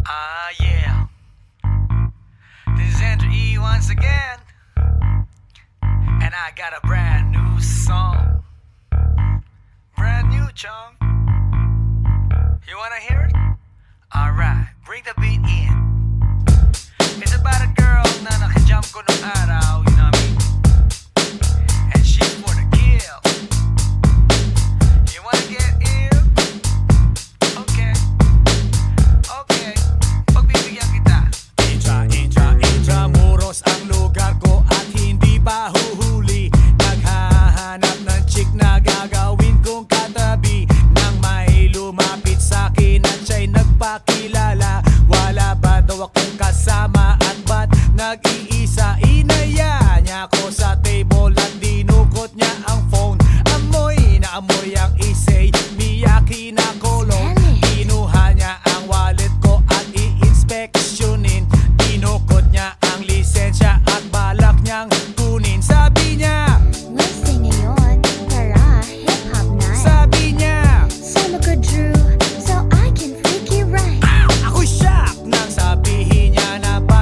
Yeah. This is Andrew E once again. And I got a brand new song. Brand new, chong. You wanna hear it? Alright, bring the beat in. It's about a girl na nakajump ko nung araw, you know what I mean? And she's for the kill. You wanna get ill? Okay. Okay. Pagbibigyan kita. Intramuros ang lugar ko at hindi pa huhuli. Naghahanap ng chick na gagawin kong katabi. Nang may lumapit sa'kin at siya'y nagpakilala. Wala ba daw akong kasama at ba't nag-iisa? Inaya niya ako sa table at dinukot niya ang phone. Amoy na amoy ang isay, Miyaki na kolong. Kinuha niya ang wallet ko at i-inspeksyonin. Dinukot niya ang lisensya at balak niyang kunin. Sabi niya, Listing ngayon para hip-hop night. sabi niya, Solo ko Drew, so I can freak you right. ako shock nang sabihin niya na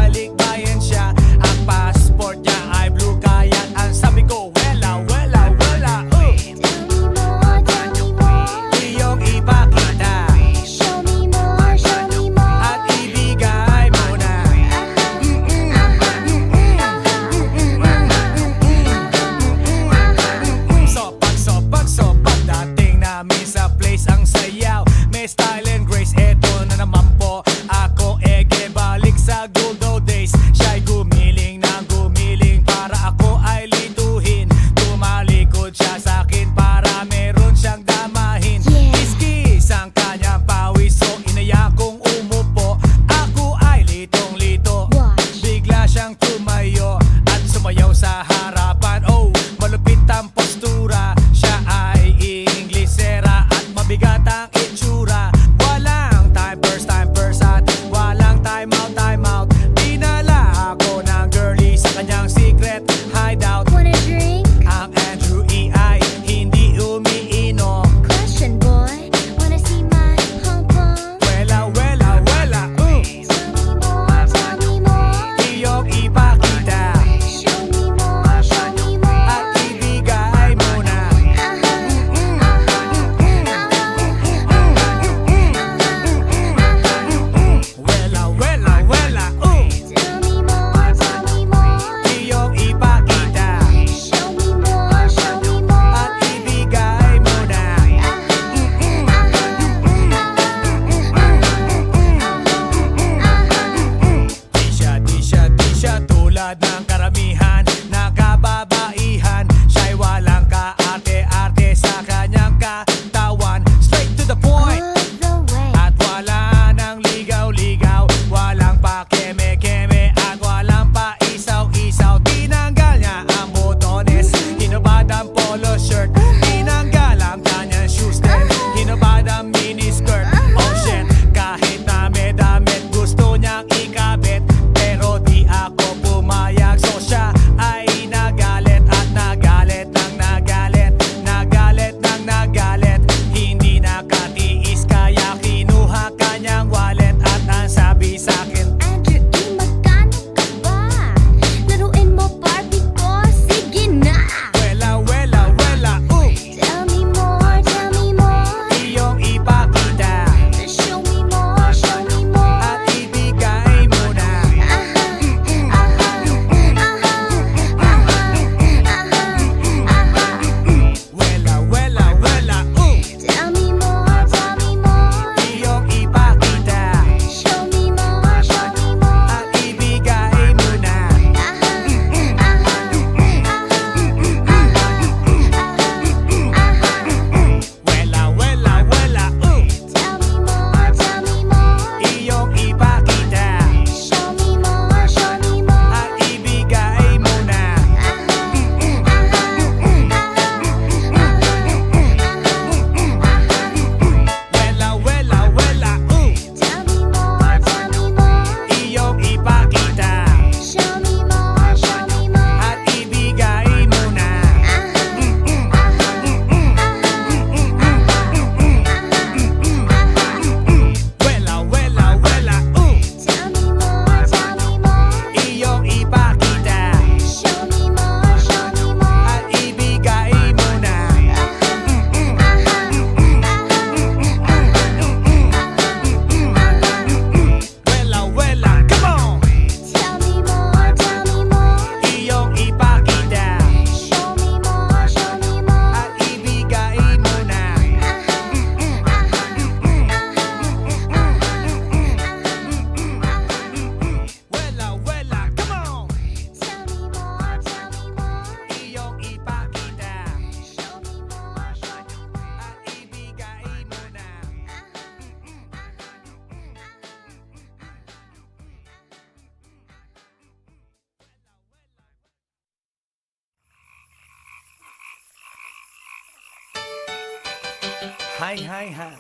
Hi, hi, hi.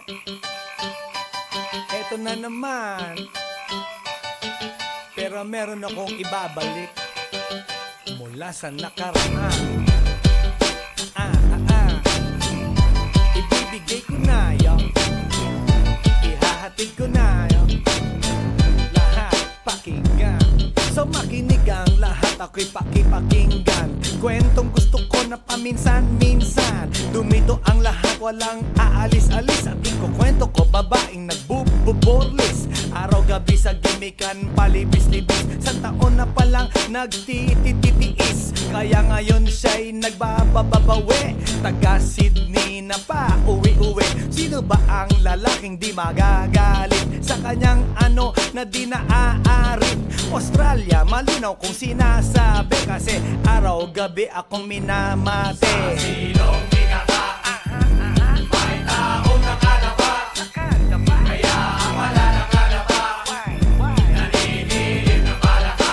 Eto na naman. Pero meron akong ibabalik mula sa nakaraan. Ibibigay ko na yun, ihahatid ko na yun, lahat pakinggan. So makinig ang lahat, ako'y pakipakinggan. Kwentong gusto ko na paminsan-minsan. Dumito ang lahat, walang aalis-alis. At ikukwento ko, babaeng nagbububorlis. Araw-gabi sa gimikan, palibis-libis. Sa taon na palang nagtititiis. Kaya ngayon siya'y nagbababawi. Taga Sydney na pa, uwi-uwi. Sino ba ang lalaking di magagalit sa kanyang ano na di naaarit? Australia, malinaw kung sinasabi, kasi araw-gabi akong minamate. Sa silong di kaka, may taong nakalaba, kaya ang wala nakalaba, naninilig na palaka.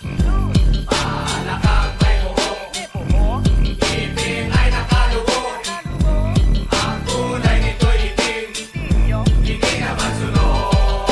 Palakang may buhok, ipin ay nakalubog. Ang kulay nito'y itim, hindi naman sunod.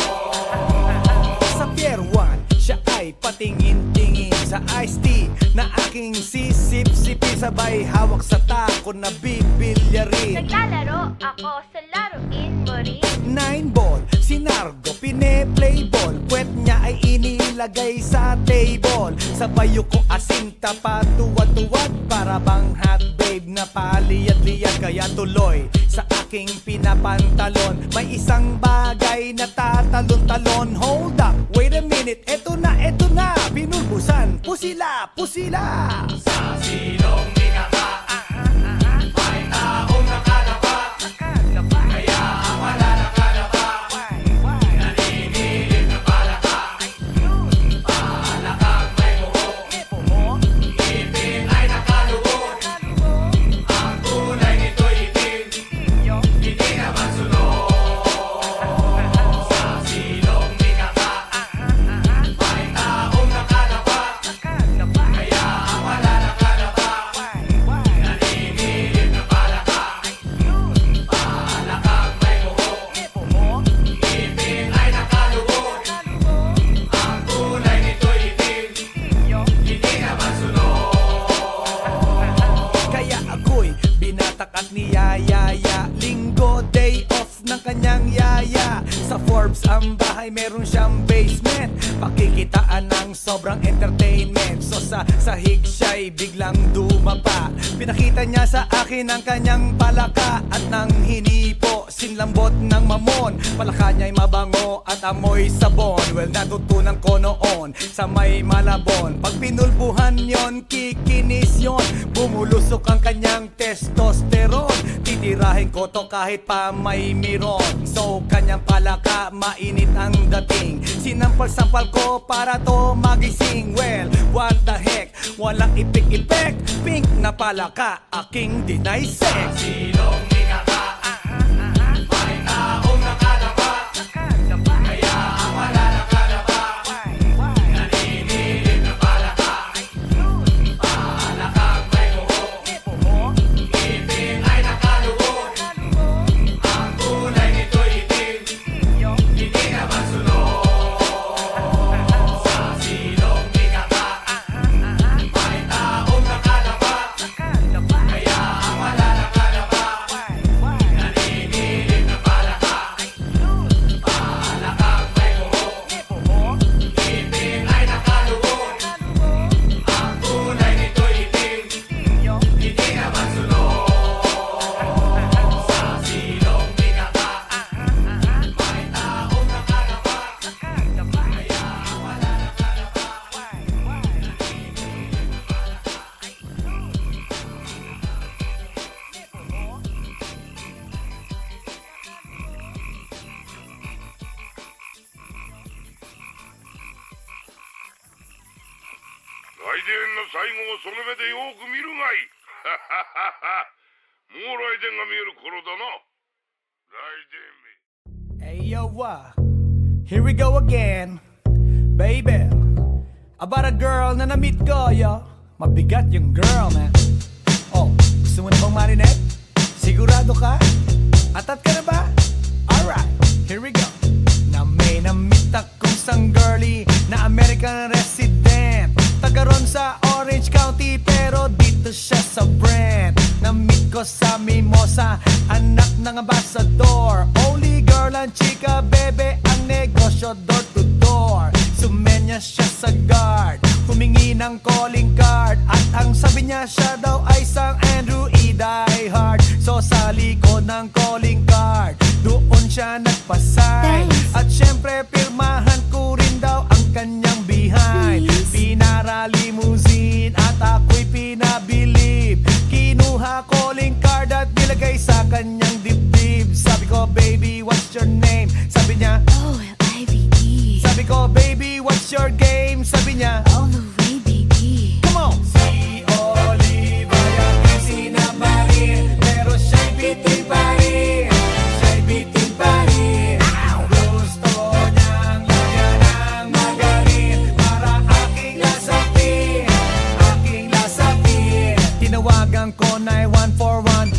Sa Pier 1, siya ay patingin-tingin sa iced tea na aking sisip-sipin. Sabay hawak sa tako na bibilyarin. Naglalaro ako sa laruin mo rin. 9 ball, si Nargo pine-play ball. Puwet niya ay inilagay sa table. Sabay ko asinta pa tuwad-tuwad, para bang hot babe na paliyad-liyad. Kaya tuloy sa aking pinapantalon may isang bagay na tatalon-talon. Hold up, wait a minute, eto na, binulbusan, pusila, pusila. Sa silong di kaka, may taong nakalaba, kaya ang wala nakalaba, naninilig na palaka. Palakang may buhok, ipin ay nakalubog. Ang kulay nito'y itim, hindi naman sunod. Sa silong di kaka, may taong nakalaba, kaya ang wala nakalaba, naninilig na palaka. Palakang may buhok, ipin ay nakalubog. Ang kulay nito'y itim, hindi naman sunod. Kaya ako'y binatak at niyayaya. Linggo, day off ng kanyang yaya. Sa Forbes ang bahay, meron siyang basement. Pakikitaan ng sobrang entertainment. So sa sahig siya'y biglang dumapa. Pinakita niya sa akin ang kanyang palaka. At nang hinipo, sinlambot ng mamon. Palaka niya'y mabango at amoy sabon. Well, natutunan ko noon sa may Malabon. Pag pinulbuhan yon, kikinis yon. Bumulusok ang kanyang testosterone. Titirahin ko to kahit pa may miron. So kanyang palaka, mainit ang dating. Sinampal-sampal ko para to magising. Well, what the heck, walang ipik-ipek. Pink na palaka, aking deny sex. Silong di kaka, may taong nakalaba, kaya ang wala nakalaba, naninilig na palaka. Palakang may buhok, ipin ay nakalubog. Ang kulay nito'y itim, hindi naman sunod. Sa silong di kaka, may taong nakalaba, kaya ang wala nakalaba, naninilig na palaka. Palakang may buhok, ipin ay nakalubog. Ang kulay nito'y itim, hindi naman sunod. Sa silong di kaka, may taong nakalaba, kaya ang wala nakalaba, naninilig na palaka. 来電の最後をその目でよく見るがいい。もう来電が見える頃だな。来電め。 Hey yo, here we go again, baby. About a girl na na-meet ko, yo. Mabigat yung girl, man. Oh, gusto mo na bang marinig? Sigurado ka? Atat ka na ba? Alright, here we go. Na may namit akong isang girly na American resident, taga ron sa Orange County pero dito siya sa Brent. Na-meet ko sa Mimosa, anak ng ambassador. Only girl and chika, bebe, ang negosyo door to door. Sumenya siya sa guard, humingi ng calling card, at ang sabi niya siya daw ay isang Andrew E. Diehard. So sa likod ng calling card, doon siya nagpasay. At syempre pirmahan ko rin daw ang kanyang behind. Pinara limousine at ako'y pinabilib. Kinuha calling card at nilagay sa kanyang dibdib. Sabi ko, baby, what's your name? Sabi niya, OLIVE. sabi ko, baby, what's your game? Sabi niya, All the way, baby. come on! Si Olive ay aking sinamarin, pero siya'y bitin pa rin. Siya'y bitin pa rin. Gusto niyang lagyan ng magarin para aking lasapin, aking lasapin. Tinawagan ko 9141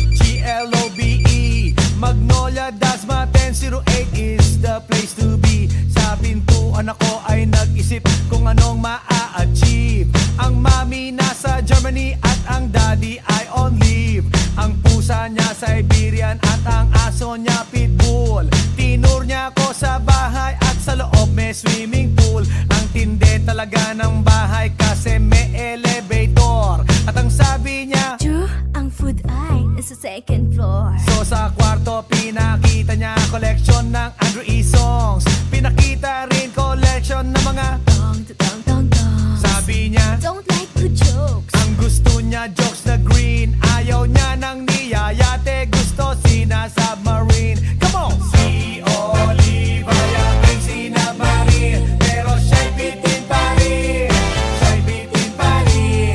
GLOBE Magnolia, Dasma 1008 is the place to be. Sa pintuan ako ay nag-isip kung anong maa-achieve. Ang mami nasa Germany at ang daddy ay on leave. Ang pusa niya Siberian at ang aso niya pitbull. Tinur niya ako sa bahay at sa loob may swimming pool. Ang tindi talaga ng bahay kasi may elevator. At ang sabi niya, True, ang food ay nasa second floor. so sa kwarto pinakita niya collection ng Andrew E. songs. Pinakita rin collection ng mga Dong, dong, dong, dong. sabi niya, Don't like the jokes. ang gusto niya jokes na green. Ayaw niya ng niyayate, gusto sina-submarine. Come on! Si Olive ay aking sinamarin, pero siya'y bitin pa rin. Siya'y bitin pa rin.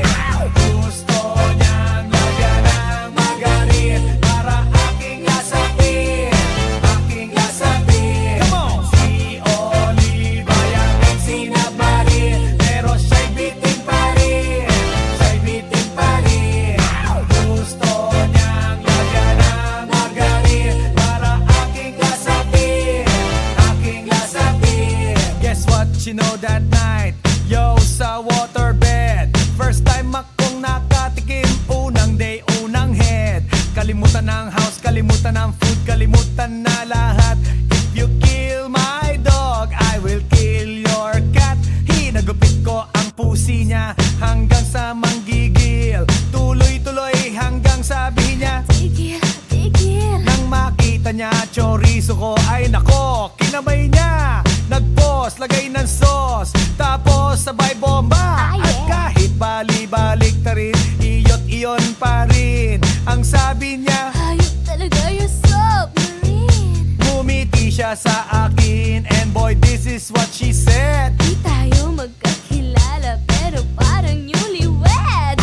Gusto niyang lagyan ng magarin para aking lasapin, aking lasapin. Come on! Si Olive ay aking sinamarin, pero siya'y bitin pa rin. Siya'y bitin pa rin. Gusto niyang lagyan ng magarin para aking lasapin, aking lasapin. Guess what you know that night? Yo, sa waterbed, first time akong nakatikim. Unang day, unang head. Kalimutan ng house, kalimutan ng food, kalimutan na lahat. If you kill my dog, I will kill your cat. Hinagupit ko ang pusi niya hanggang sa manggigil. Tuloy-tuloy hanggang sabihin niya, Tigil, tigil. nang makita niya chorizo ko, ay nako, kinamay niya. Nagpos, lagay ng sauce, tapos sabay bomba. Ah, yeah. At kahit bali-balik ta rin, iyot-iyon pa rin. Ang sabi niya, Hayop talaga yung submarine. ngumiti siya sa akin, and boy, this is what she said. Di tayo magkakilala pero parang newlywed.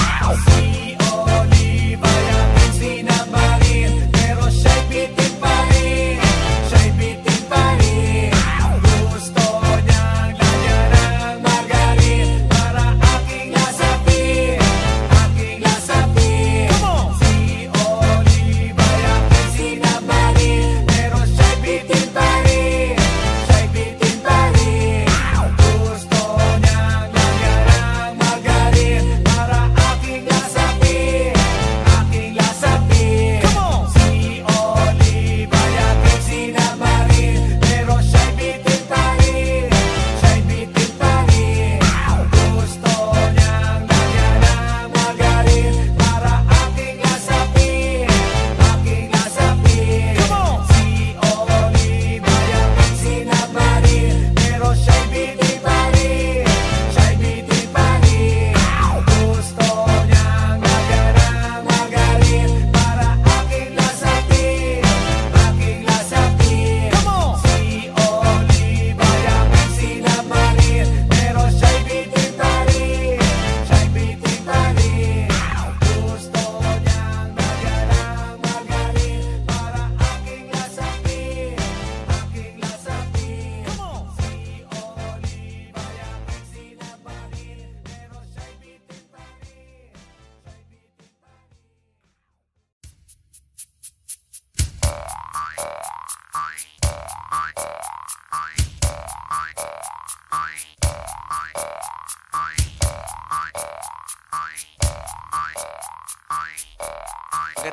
Si Olive ay aking sinamarin, pero siya'y bitin pa rin. Siya'y bitin pa rin. Gusto niyang lagyan ng magarin para aking lasapin, aking lasapin. Come on! Si Olive ay aking sinamarin, pero siya'y bitin pa rin. Siya'y bitin pa rin.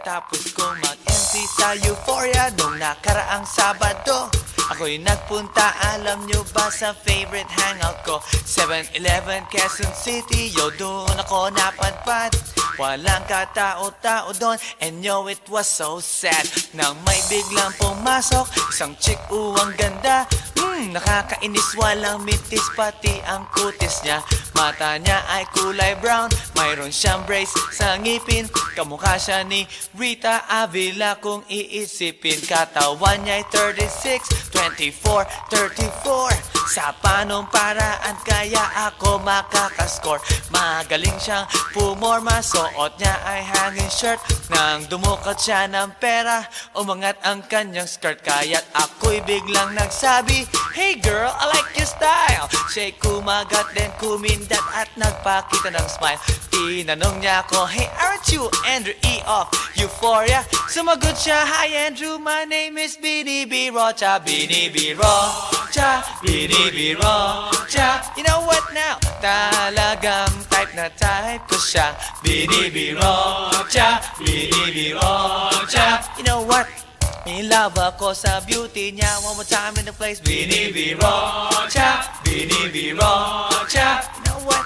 pagkatapos kong mag-MC sa Euphoria nung nakaraang Sabado. Ako'y nagpunta, alam nyo ba sa favorite hangout ko? 7-Eleven, Quezon City, yo doon ako napadpad. Walang katao-tao doon, and yo, it was so sad. Nang may biglang pumasok, isang chick, ang ganda. Nakakainis, walang mitis, pati ang kutis niya. Mata niya ay kulay brown, mayroon siyang brace sa ngipin. Kamukha siya ni Rita Avila kung iisipin. Katawan niya ay 36, 24, 34. Sa panong paraan kaya ako makakascore? Magaling siyang pumorma, suot niya ay hanging shirt. Nang dumukot siya ng pera, umangat ang kanyang skirt. Kaya't ako'y biglang nagsabi, "Hey girl, I like your style." Siya'y kumagat, then kumindat at nagpakita ng smile. Tinanong niya ako, "Hey, aren't you Andrew E. of Euphoria?" Sumagot siya, "Hi Andrew, my name is Bini B. Rocha." Bini B. Rocha, Bini B. Rocha. You know what now? Talagang type na type ko siya. Bini B. Rocha, Bini B. Rocha. You know what? In love ako sa beauty niya. One more time in the place. Bini B. Rocha, Bini B. Rocha. You know what?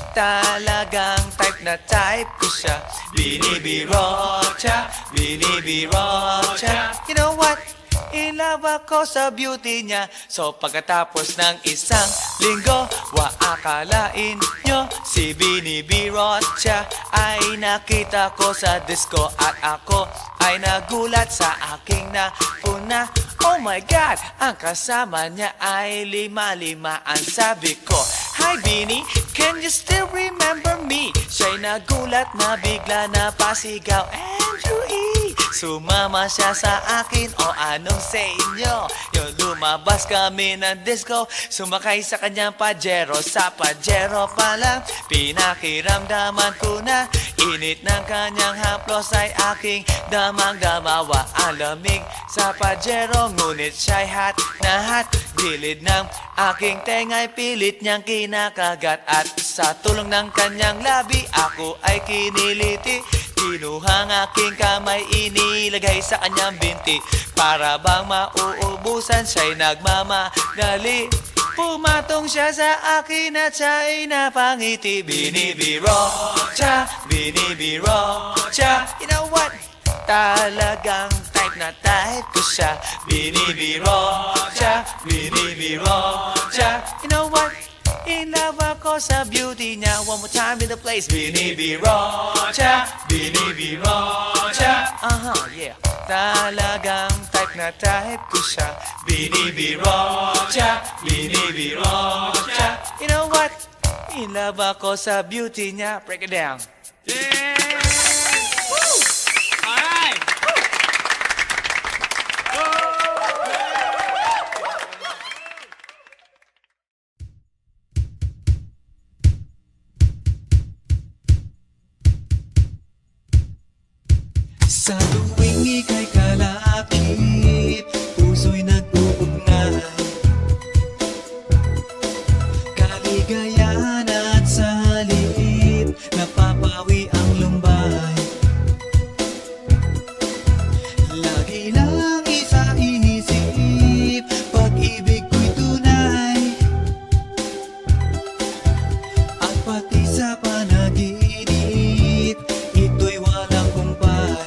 Talagang type na type ko siya. Bini B. Rocha, Bini B. Rocha. You know what? In love ako sa beauty niya. So pagkatapos ng isang linggo, akalain nyo si Bini B. Rocha ay nakita ko sa disco. At ako ay nagulat sa aking napuna. Oh my God, ang kasama niya ay lima-limaan. Sabi ko, "Hi Bini, can you still remember me?" Siya'y nagulat na bigla na pasigaw, "Andrew E." Sumama siya sa akin, o anong sa inyo? Yung lumabas kami ng disco, sumakay sa kanyang Pajero. Sa Pajero pa lang, pinakiramdaman ko na init ng kanyang haplos ay aking damang-damawa. Ang lamig sa Pajero, ngunit siya'y hot na hot. Gilid ng aking tenga'y pilit niyang kinakagat. At sa tulong ng kanyang labi, ako ay kiniliti. Kinuhang aking kamay, inilagay sa kanyang binti. Para bang mauubusan, siya'y nagmamadali. Pumatong siya sa akin at siya'y napangiti. Bini B. Rocha, Bini B. Rocha. You know what? Talagang type na type ko siya. Bini B. Rocha, Bini B. Rocha. You know what? In love ako sa beauty niya. One more time in the place. Bini B. Rocha, Bini B. Rocha. Yeah. Talagang type na type ko siya. Bini B. Rocha, Bini B. Rocha. You know what? In love ako sa beauty niya. Break it down. Yeah! Woo! Alright! Sa tuwing ika'y kalakip, puso'y nag-uugnay. Kaligayahan at salip, napapawi ang lumbay. Lagi lang isa inisip, pag-ibig ko'y tunay. At pati sa panaginip, ito'y walang kumpay.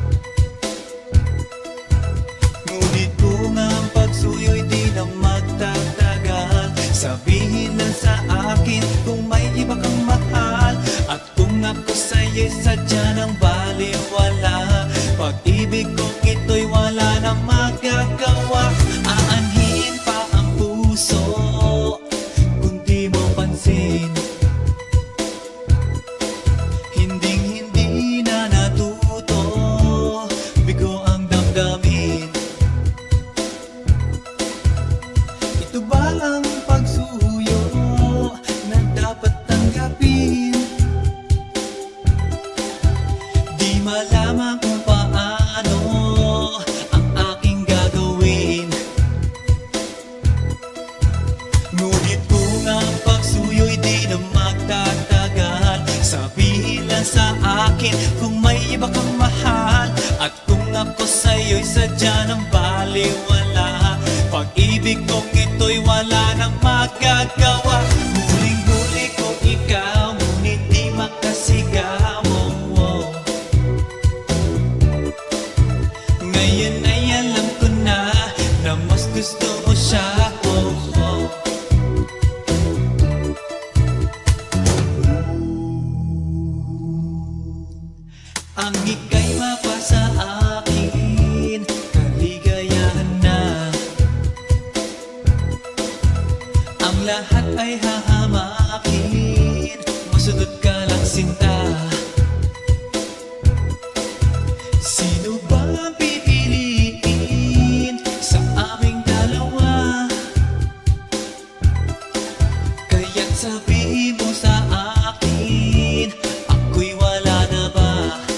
Ngunit kung ang pagsuyo'y di na magtatagal, sabihin lang sa akin kung may iba kang mahal. At kung ako sa'yo'y sadya ng baliwala, pag-ibig kong ito'y wala nang magagawa. Aanhin pa ang puso kung di mo pansin. Hinding-hindi na natuto, bigo ang damdamin. Ito ba ang pagsuyo na dapat tanggapin? Di malaman kung paano ang aking gagawin. Ngunit kung ang pagsuyo'y di na magtatagal, sabihin lang sa akin kung may iba kang mahal. sadya ng baliwala. Pag-ibig kong ito'y wala nang magagawa. Huling-huli ko ikaw, ngunit di makasigaw. Ngayon ay alam ko na mas gusto mo siya. Ang ika'y mapasa akin, kaligayahan na. Ang lahat ay hahamakin, masunod ka lang sinta. Sino ba ang pipiliin sa aming dalawa? Kaya't sabihin mo sa akin, ako'y wala na ba?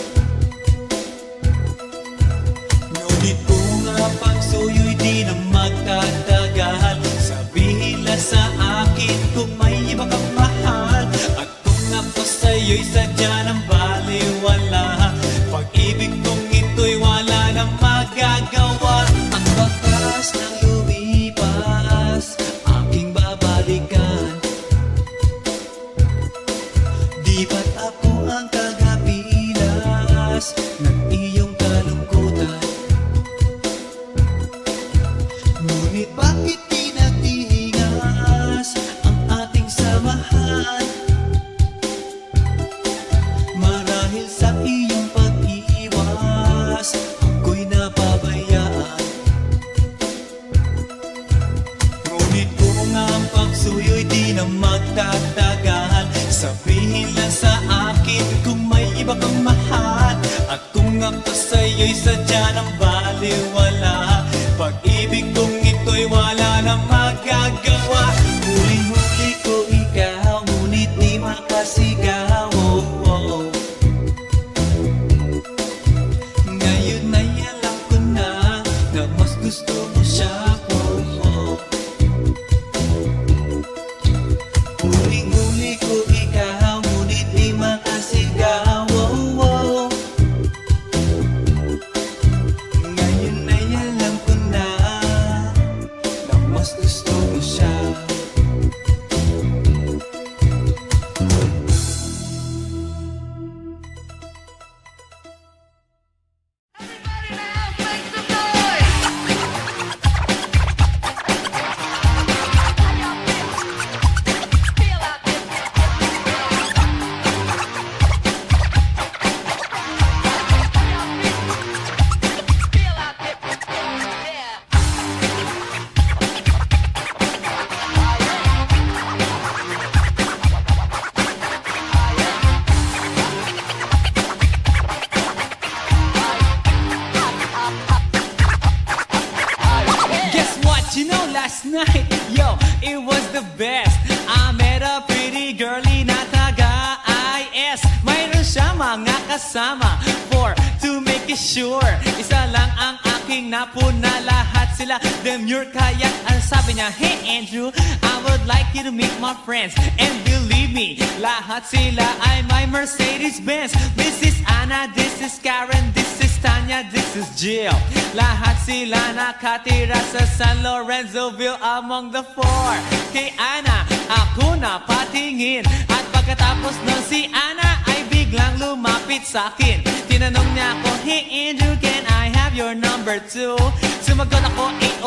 Ngunit kung ang pagsuyo'y di na magtatagal, sabihin lang sa akin kung may iba kang mahal. At kung ako sa'yo'y sadya ng baliwala, pag-ibig kong ito'y wala nang magagawa. Ang bakas ng lumipas, aking babalikan. Di ba't ako ang tagapilas ng iyong kalungkutan? Ngunit bakit tinatingas ang ating samahan? Marahil sa iyong pag-iwas, ako'y napabayaan. Ngunit kung ang pagsuyo'y di na magtatagal, sabihin lang sa akin kung may iba kang mahal. At kung ako sa'yo'y sadya ng baliwala, pag-ibig kong ito'y wala nang magagawa. Huling-huli ko ikaw, ngunit di makasigaw. Ngayon ay alam ko na mas gusto mo siya. Huling-huli ko ikaw, ngunit di makasigaw. Ngayon ay alam ko na mas gusto mo siya. Last night, yo, it was the best. I met a pretty girlie na taga-IS. Mayroon siya mga kasama to make it sure. Isa lang ang aking napuna, lahat sila demure. Kaya ang sabi niya, hey Andrew, I would like you to meet my friends. And believe me, lahat sila ay my Mercedes-Benz. This is Anna, this is Karen, this is Tanya, this is Jill. Lahat sila nakatira sa San Lorenzoville among the four. Kay Anna, ako na patingin. At pagkatapos nun si Anna ay biglang lumapit sa akin. Tinanong niya ako, hey Andrew, can I have your number too? Sumagot ako,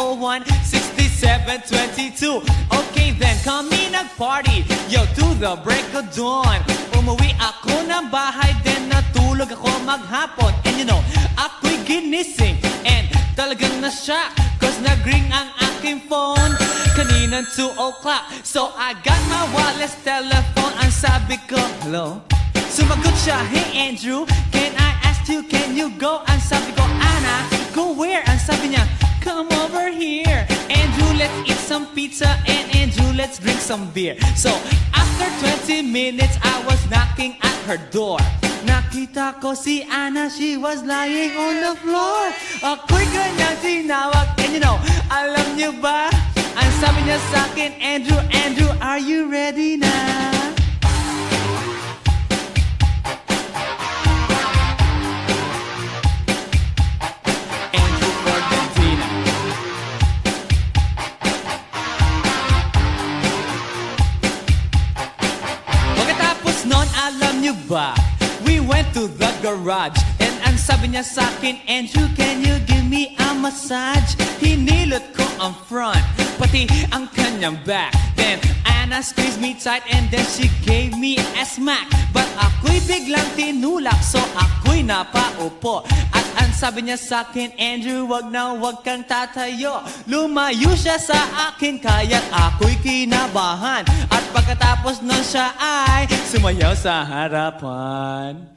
801-6722. Okay then, kami nag-party, yo, to the break of dawn. Umuwi ako ng bahay, then natulog ako maghapon. And you know, ako'y ginising and talagang na-shock, cause nag-ring ang aking phone kaninang 2 o'clock. So I got my wireless telephone. Ang sabi ko, hello? Sumagot siya, hey Andrew, can I ask you, can you go? Ang sabi ko, Anna, go where? Ang sabi niya, come over here. Andrew, let's eat some pizza, and Andrew, let's drink some beer. So after 20 minutes, I was knocking at her door. Nakita ko si Anna, she was lying on the floor. Ako'y kanyang tinawag, and you know, alam niyo ba? Ang sabi niya sa akin, Andrew, Andrew, are you ready na? Andrew, for Alam nyo ba, we went to the garage, and ang sabi niya sa'kin, Andrew, can you give me a massage? Hinilot ko ang front, pati ang kanyang back. Then Anna squeezed me tight and then she gave me a smack. But ako'y biglang tinulak, so ako'y napaupo. At ang sabi niya sa'kin, Andrew, wag na wag kang tatayo. Lumayo siya sa akin, kaya't ako'y kinabahan. At pagkatapos nun siya ay sumayaw sa harapan.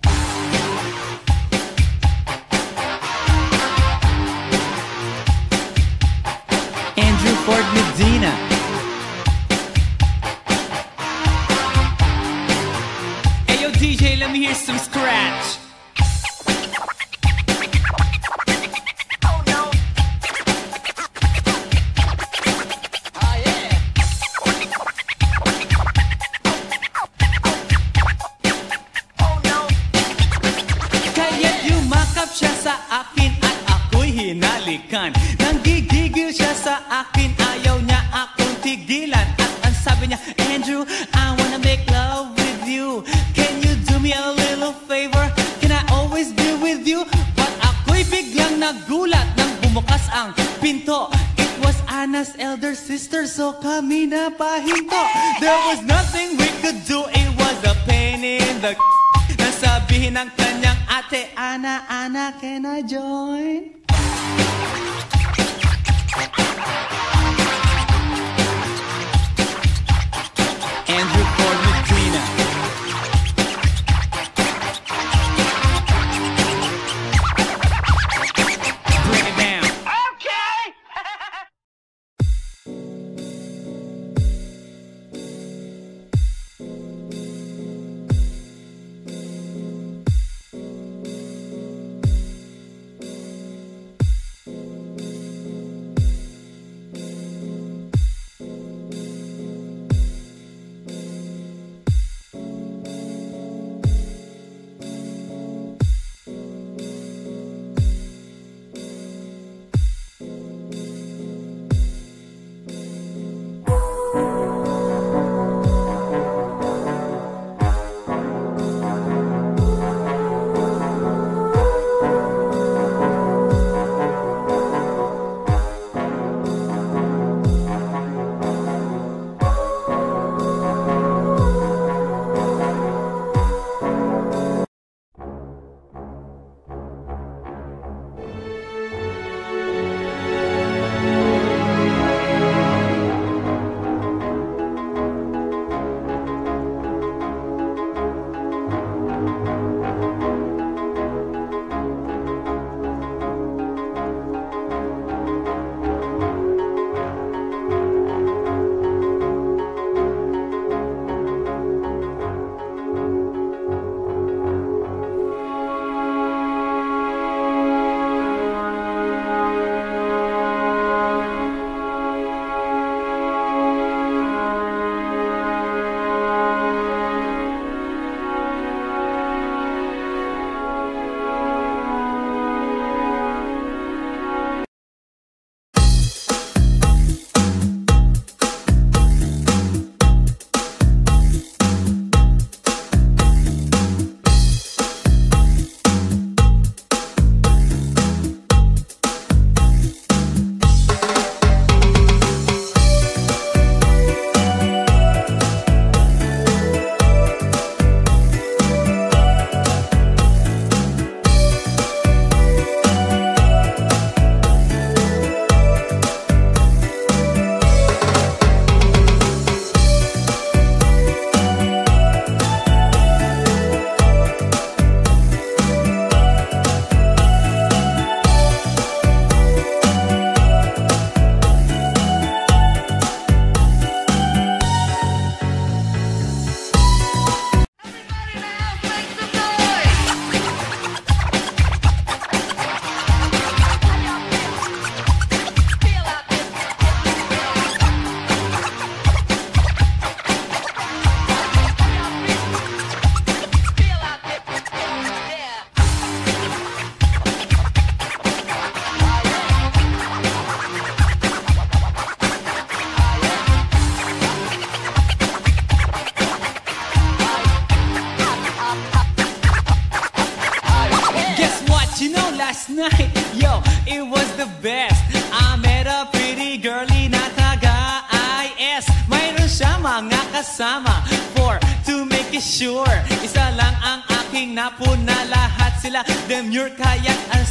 Andrew Ford Medina. Hey yo DJ, let me hear some scratch. Oh no. Oh yeah. Oh no. Kaya't yumakap siya sa akin at ako'y hinalikan. Nanggigigil siya sa akin, ayaw niya akong tigilan. At ang sabi niya, Andrew, I wanna make love with you. Can you do me a little favor? Can I always be with you? But ako'y biglang nagulat nang bumukas ang pinto. It was Anna's elder sister, so kami na pahinto. There was nothing we could do, it was a pain in the nasabihin ng kanyang ate, Anna, Anna, can I join? Andrew Ford Medina. Bring it down. Okay. last night, yo, it was the best. I met a pretty girlie na taga-IS. Mayroon siya mga kasama to make it sure. Isa lang ang aking napuna, lahat sila demure, kaya't